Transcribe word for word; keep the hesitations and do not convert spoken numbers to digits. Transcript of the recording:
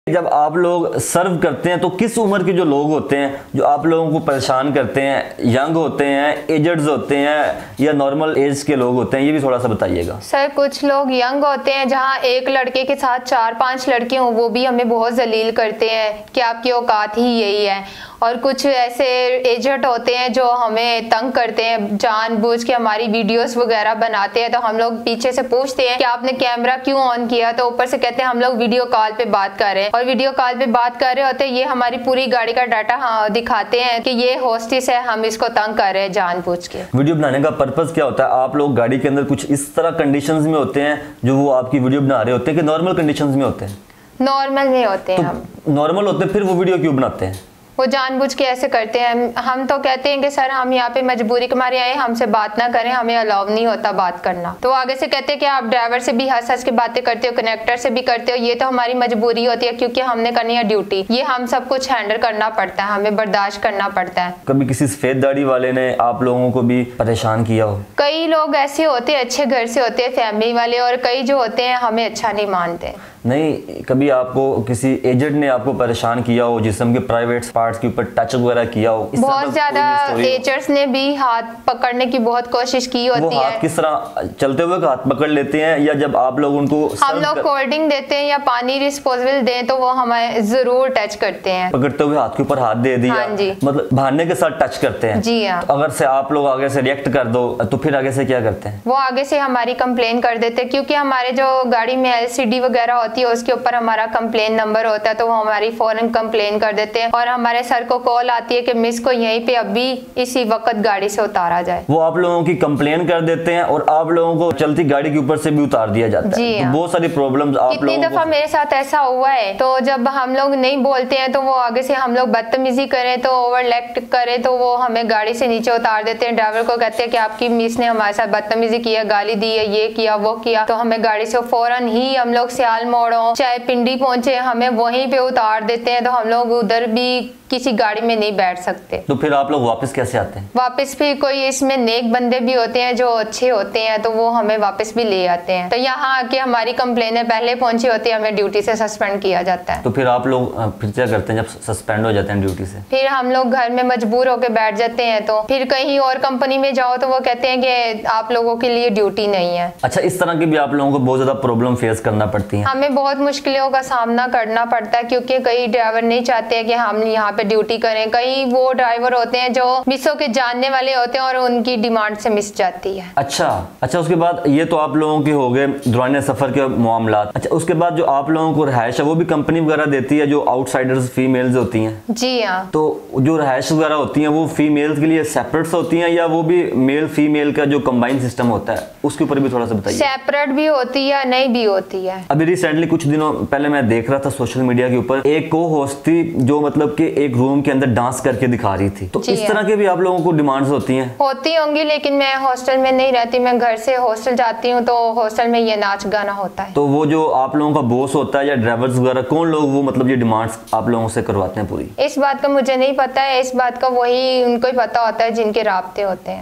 जब आप लोग सर्व करते हैं तो किस उम्र के जो लोग होते हैं जो आप लोगों को परेशान करते हैं, यंग होते हैं, एजड्स होते हैं या नॉर्मल एज के लोग होते हैं, ये भी थोड़ा सा बताइएगा। सर कुछ लोग यंग होते हैं जहां एक लड़के के साथ चार पांच लड़के हों, वो भी हमें बहुत जलील करते हैं कि आपकी औकात ही यही है। और कुछ ऐसे एजड होते हैं जो हमें तंग करते हैं, जानबूझ के हमारी वीडियोस वगैरह बनाते हैं, तो हम लोग पीछे से पूछते हैं कि आपने कैमरा क्यों ऑन किया, तो ऊपर से कहते हैं हम लोग वीडियो कॉल पे बात कर रहे हैं। और वीडियो कॉल पे बात कर रहे होते हैं, ये हमारी पूरी गाड़ी का डाटा हाँ, दिखाते हैं कि ये होस्टिस है, हम इसको तंग कर रहे हैं जानबूझ के। वीडियो बनाने का पर्पस क्या होता है? आप लोग गाड़ी के अंदर कुछ इस तरह कंडीशंस में होते हैं जो वो आपकी वीडियो बना रहे होते हैं कि नॉर्मल कंडीशंस में होते हैं? नॉर्मल में होते हैं। हम नॉर्मल होते हैं, फिर वो वीडियो क्यों बनाते हैं? वो जानबूझ के ऐसे करते हैं। हम तो कहते हैं कि सर हम यहाँ पे मजबूरी के मारे आए, हमसे बात ना करें, हमें अलाउ नहीं होता बात करना। तो आगे से कहते हैं कि आप ड्राइवर से भी हंस हंस के बातें करते हो, कनेक्टर से भी करते हो, ये तो हमारी मजबूरी होती है क्योंकि हमने करनी है ड्यूटी, ये हम सब कुछ हैंडल करना पड़ता है, हमें बर्दाश्त करना पड़ता है। कभी किसी सफेद दाढ़ी वाले ने आप लोगों को भी परेशान किया हो? कई लोग ऐसे होते हैं, अच्छे घर से होते हैं, फैमिली वाले, और कई जो होते हैं हमें अच्छा नहीं मानते। नहीं, कभी आपको किसी एजेंट ने आपको परेशान किया हो, जिस्म के प्राइवेट पार्ट्स के ऊपर टच वगैरह किया हो? बहुत ज्यादा एजर्स ने भी हाथ पकड़ने की बहुत कोशिश की होती वो है। हाथ किस तरह चलते हुए हाथ पकड़ लेते हैं या जब आप लोग उनको हम लोग कोल्ड ड्रिंक देते हैं या पानी डिस्पोजेबल दें तो वो हमें जरूर टच करते हैं। पकड़ते हुए हाथ के ऊपर हाथ दे दिया, हाँ जी। मतलब भागने के साथ टच करते हैं। जी हाँ। तो अगर से आप लोग आगे से रिएक्ट कर दो तो फिर आगे से क्या करते हैं? वो आगे से हमारी कंप्लेन कर देते हैं, क्योंकि हमारे जो गाड़ी में एलसीडी वगैरह होती है उसके ऊपर हमारा कंप्लेन नंबर होता है, तो वो हमारी फौरन कंप्लेन कर देते हैं और हमारे सर को कॉल आती है कि मिस को यहीं पे अभी इसी वक्त गाड़ी से उतारा जाए। वो आप लोगों की कंप्लेन कर देते हैं और आप लोगों को चलती गाड़ी के ऊपर से भी उतार दिया जाता है। तो बहुत सारी प्रॉब्लम्स आप कितनी दफा मेरे साथ ऐसा हुआ है। तो जब हम लोग नहीं बोलते हैं तो वो आगे से हम लोग बदतमीजी करें तो ओवरलेक्ट करें तो वो हमें गाड़ी से नीचे उतार देते हैं। ड्राइवर को कहते हैं कि आपकी मिस ने हमारे साथ बदतमीजी किया, गाली दी है, ये किया वो किया, तो हमें गाड़ी से फौरन ही हम लोग सियाल मोड़ों चाहे पिंडी पहुंचे हमें वहीं पे उतार देते हैं। तो हम लोग उधर भी किसी गाड़ी में नहीं बैठ सकते। तो फिर आप लोग वापस कैसे आते हैं? वापस भी कोई इसमें नेक बंदे भी होते हैं जो अच्छे होते हैं, तो वो हमें वापस भी ले आते हैं। तो यहाँ आके हमारी कंप्लेनें पहले पहुंची होती है, हमें ड्यूटी से सस्पेंड किया जाता है। तो फिर आप लोग फिर क्या करते हैं जब सस्पेंड हो जाते हैं ड्यूटी से? फिर हम लोग घर में मजबूर होकर बैठ जाते हैं। तो फिर कहीं और कंपनी में जाओ तो वो कहते हैं कि आप लोगों के लिए ड्यूटी नहीं है। अच्छा, इस तरह की भी आप लोगों को बहुत ज्यादा प्रॉब्लम फेस करना पड़ती है? हमें बहुत मुश्किलों का सामना करना पड़ता है क्योंकि कई ड्राइवर नहीं चाहते हैं कि हम यहाँ पे ड्यूटी करें। कई वो ड्राइवर होते हैं जो मिसों के जानने वाले होते हैं और उनकी डिमांड से मिस जाती है। अच्छा अच्छा उसके बाद ये तो आप लोगों के हो गए दौरान सफर के मामला। अच्छा, उसके बाद जो आप लोगों को रहायश है वो भी कंपनी वगैरह देती है जो आउटसाइडर्स फीमेल्स होती हैं? जी हाँ। तो जो रहायश वगैरह होती हैं वो फीमेल्स के लिए सेपरेट होती हैं या वो भी मेल फीमेल का जो कंबाइंड सिस्टम होता है उसके ऊपर भी थोड़ा सा बताइए। सेपरेट भी होती है, नहीं भी होती है। अभी रिसेंटली कुछ दिनों पहले मैं देख रहा था सोशल मीडिया के ऊपर एक को होस्ट थी जो मतलब कि एक रूम के अंदर डांस करके दिखा रही थी। तो इस तरह के भी आप लोगों को डिमांड्स होती हैं? होती होंगी, लेकिन मैं हॉस्टल में नहीं रहती, मैं घर से हॉस्टल जाती हूँ तो हॉस्टल में ये नाच गाना होता है। तो वो जो आप लोगों का बॉस होता है या ड्राइवर्स वगैरह कौन लोग वो मतलब ये डिमांड्स आप लोगों से करवाते हैं पूरी? इस बात का मुझे नहीं पता है, इस बात का वही उनको ही पता होता है जिनके राब्ते होते हैं।